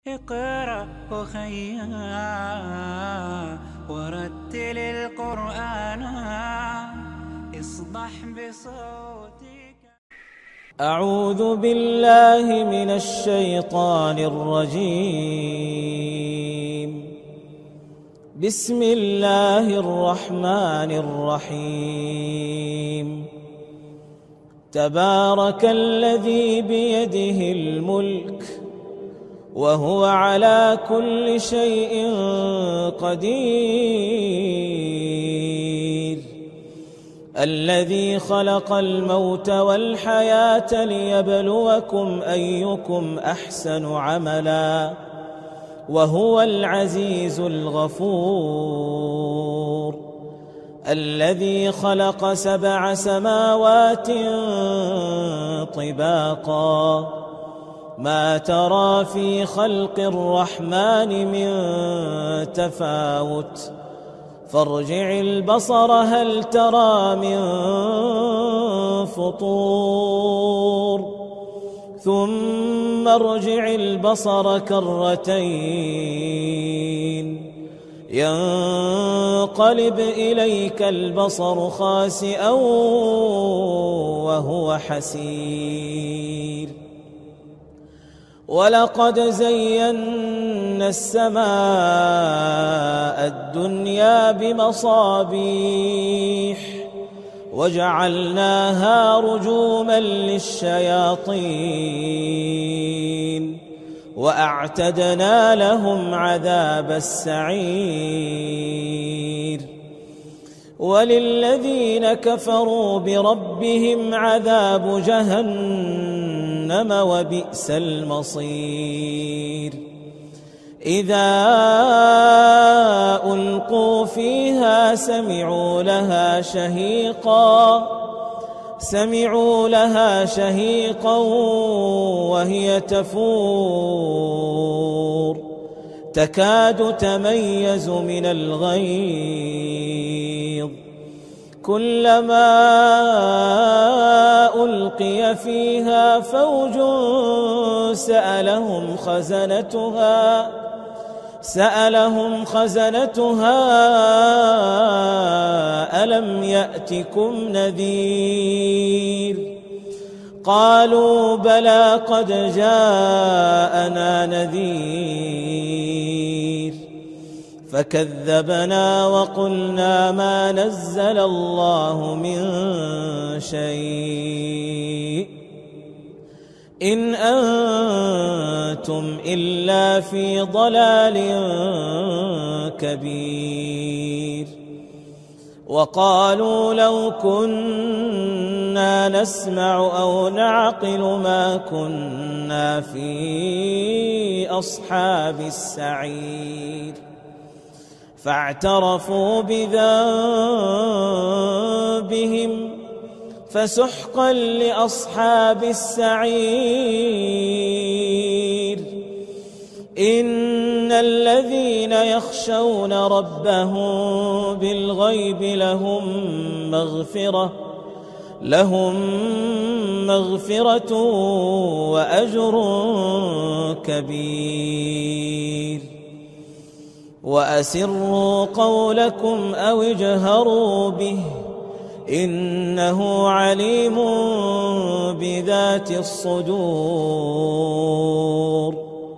اقرأ أخيا ورتل القرآن اصدح بصوتك. أعوذ بالله من الشيطان الرجيم. بسم الله الرحمن الرحيم. تبارك الذي بيده الملك وهو على كل شيء قدير. الذي خلق الموت والحياة ليبلوكم أيكم أحسن عملا وهو العزيز الغفور. الذي خلق 7 سماوات طباقا ما ترى في خلق الرحمن من تفاوت فارجع البصر هل ترى من فطور ثم ارجع البصر كرتين ينقلب إليك البصر خاسئا وهو حسير. ولقد زينا السماء الدنيا بمصابيح وجعلناها رجوما للشياطين وأعتدنا لهم عذاب السعير. وللذين كفروا بربهم عذاب جهنم وبئس المصير. إذا ألقوا فيها سمعوا لها شهيقا وهي تفور تكاد تميز من الغيظ. كلما ألقي فيها فوج سألهم خزنتها ألم يأتكم نذير؟ قالوا بلى قد جاءنا نذير فكذبنا وقلنا ما نزل الله من شيء إن أنتم إلا في ضلال كبير. وقالوا لو كنا نسمع أو نعقل ما كنا في أصحاب السعير. فاعترفوا بذنبهم فسحقا لأصحاب السعير. إن الذين يخشون ربهم بالغيب لهم مغفرة وأجر كبير. وأسروا قولكم أو اجهروا به إنه عليم بذات الصدور.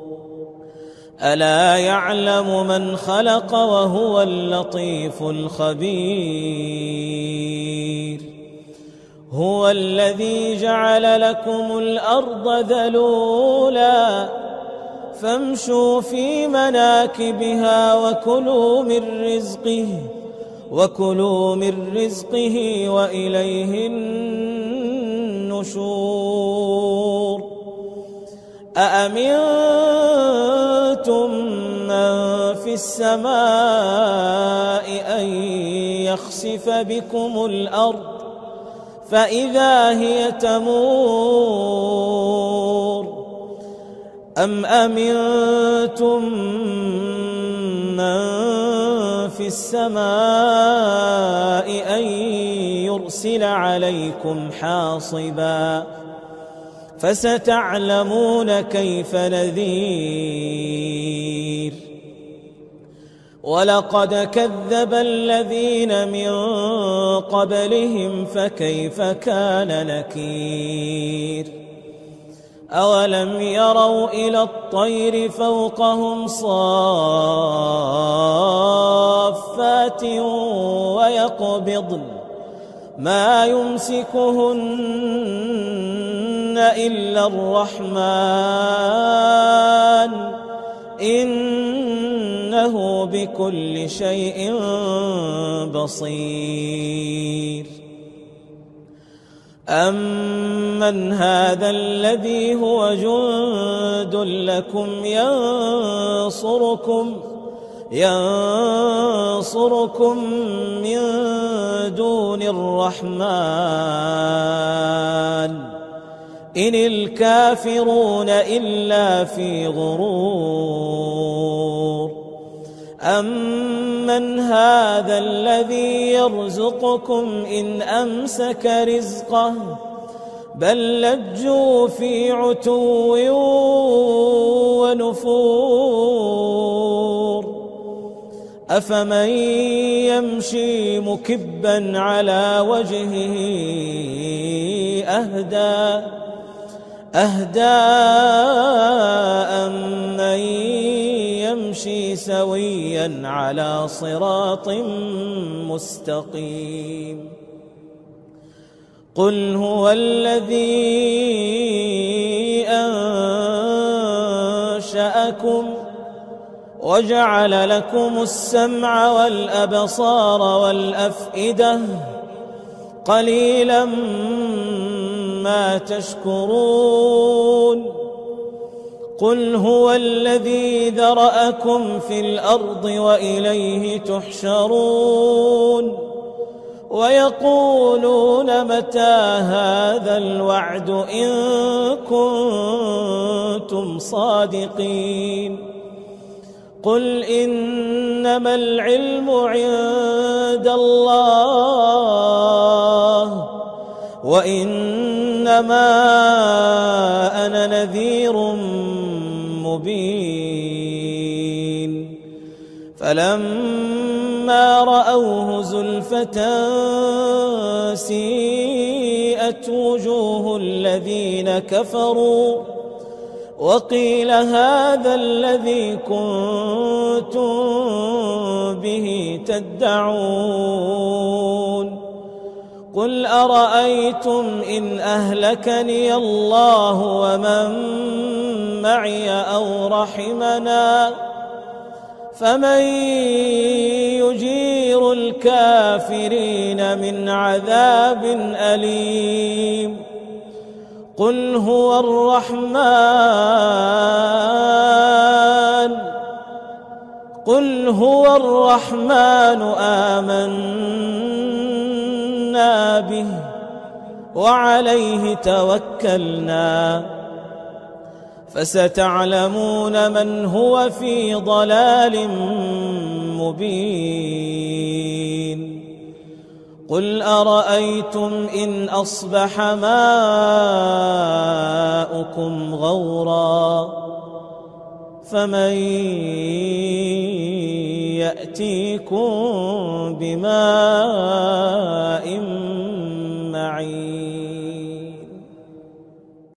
ألا يعلم من خلق وهو اللطيف الخبير. هو الذي جعل لكم الأرض ذلولا فامشوا في مناكبها وكلوا من رزقه وإليه النشور. أأمنتم من في السماء أن يخسف بكم الأرض فإذا هي تمور أم أمنتم من في السماء أن يرسل عليكم حاصبا فستعلمون كيف نذير. ولقد كذب الذين من قبلهم فكيف كان نكير أولم يروا إلى الطير فوقهم صافات ويقبضن ما يمسكهن إلا الرحمن إنه بكل شيء بصير أمن هذا الذي هو جند لكم ينصركم من دون الرحمن إن الكافرون إلا في غرور أمن هذا الذي يرزقكم إن أمسك رزقه بل لجوا في عتو ونفور أفمن يمشي مكبا على وجهه أهدى أمن يمشي سويا على صراط مستقيم قل هو الذي أنشأكم وجعل لكم السمع والأبصار والأفئدة قليلا ما تشكرون قل هو الذي ذرأكم في الأرض وإليه تحشرون ويقولون متى هذا الوعد إن كنتم صادقين قل إنما العلم عند الله وإنما أنا نذير مبين فلما رأوه زلفة سيئت وجوه الذين كفروا وقيل هذا الذي كنتم به تدعون قل أرأيتم إن أهلكني الله ومن معي أو رحمنا فمن يجير الكافرين من عذاب أليم قل هو الرحمن آمنا به وعليه توكلنا فستعلمون من هو في ضلال مبين قل أرأيتم إن أصبح ماؤكم غورا فمن يأتيكم بماء معين